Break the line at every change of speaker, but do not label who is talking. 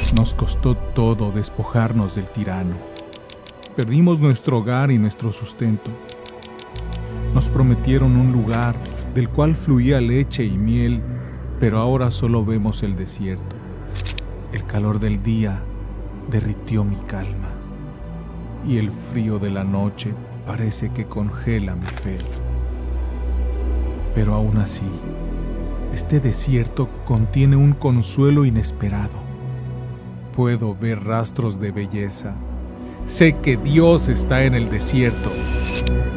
Nos costó todo despojarnos del tirano. Perdimos nuestro hogar y nuestro sustento. Nos prometieron un lugar del cual fluía leche y miel, pero ahora solo vemos el desierto. El calor del día derritió mi calma y el frío de la noche parece que congela mi fe. Pero aún así, este desierto contiene un consuelo inesperado. Puedo ver rastros de belleza. Sé que Dios está en el desierto.